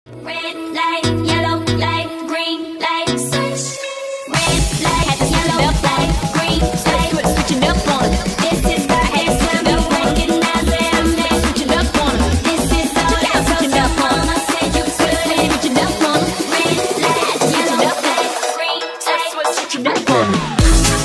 Red light, yellow light, green light, switch. Red light, yellow light, green light, switching up on it. This is the anthem, you recognize it. I'm switching up on it. This is the switching up on it. I said you switching up on it. Red light, yellow light, green light, switching up on it.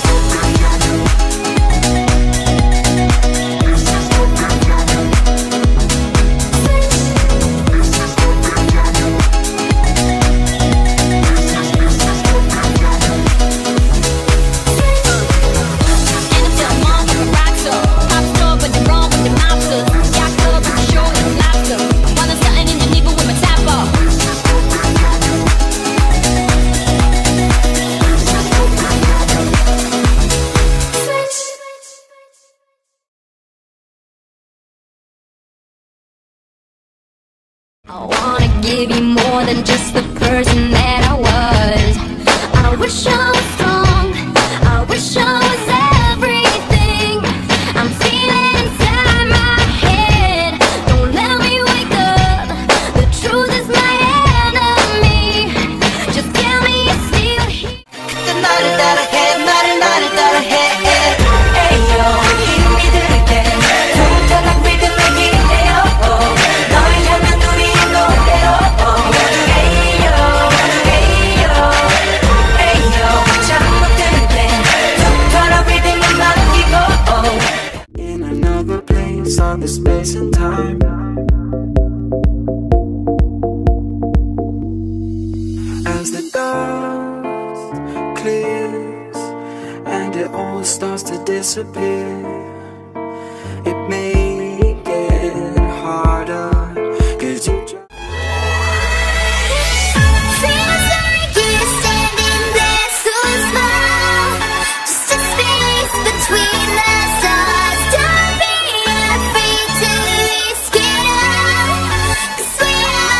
I wanna give you more than just the person that I was. I wish I was strong, I wish I was everything I'm feeling inside my head. Don't let me wake up, the truth is my enemy. Just tell me you're still here. The night that I had, night that I had. Hey yo, 힘이 들게 통통한 리듬을 기대요. 너를 향한 우리의 노래로. Hey yo, hey yo, hey yo. 참 못되는데 통통한 리듬을 맡기고. In another place, other space and time. As the dust clears and it all starts to disappear, it may get harder, 'cause you just Feels like you're standing there so small, just a space between the stars. Don't be afraid to risk it all, 'cause we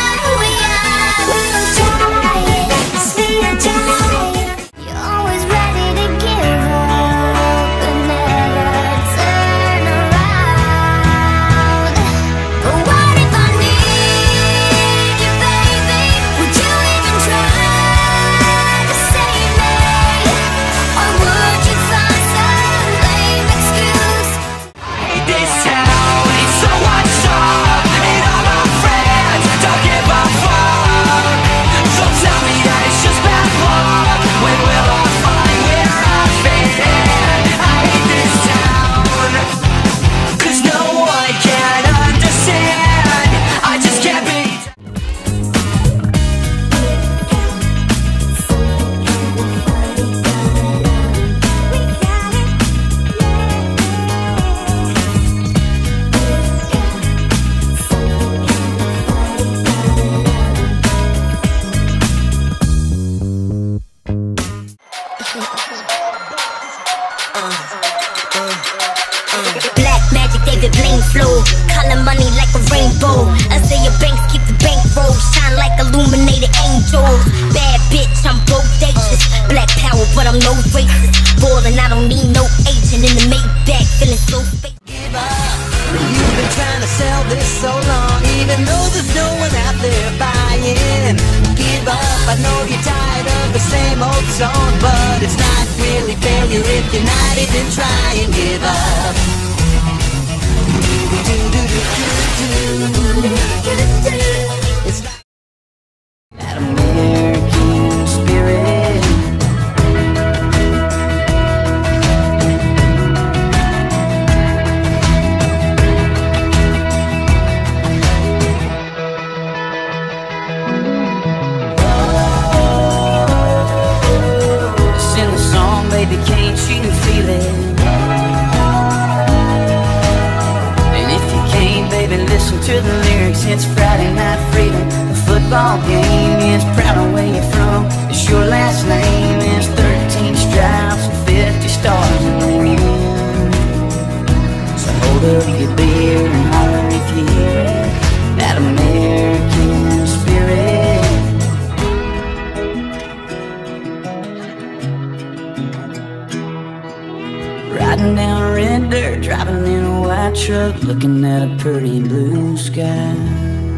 are giants, we are giants. You're always ready to give up, but never turn around. But what if I need you, baby? Would you even try to save me? Or would you find some lame excuse? This town is so what's up, and all my friends don't give a fuck. So tell me that it's just bad luck. When will I find where I fit in? I hate this town, 'cause no one can understand. I just can't be. Black magic, David Blaine flow. Color money like a rainbow. Isaiah Banks keep the bankroll. Shine like illuminated angels. Bad bitch, I'm bodacious. Black power, but I'm no racist. Ballin', I don't need no agent in the Maybach. Feeling so fake. Give up. You've been trying to sell this so long, even though there's no one out there buying. Give up. I know you're tired of the same old song, but it's not really failure if you're not even trying. Give up. It's not that American spirit. Sing the song, baby, can't you feel it? And if you can't, baby, listen to the lyrics. It's Friday Night Freedom. The football game is proud of where you're from. It's your last name is 13 stripes and 50 stars in the rim. So hold up your beer and holler if you hear it. That American spirit. Riding down red dirt, driving in a white truck, looking at a pretty blue sky.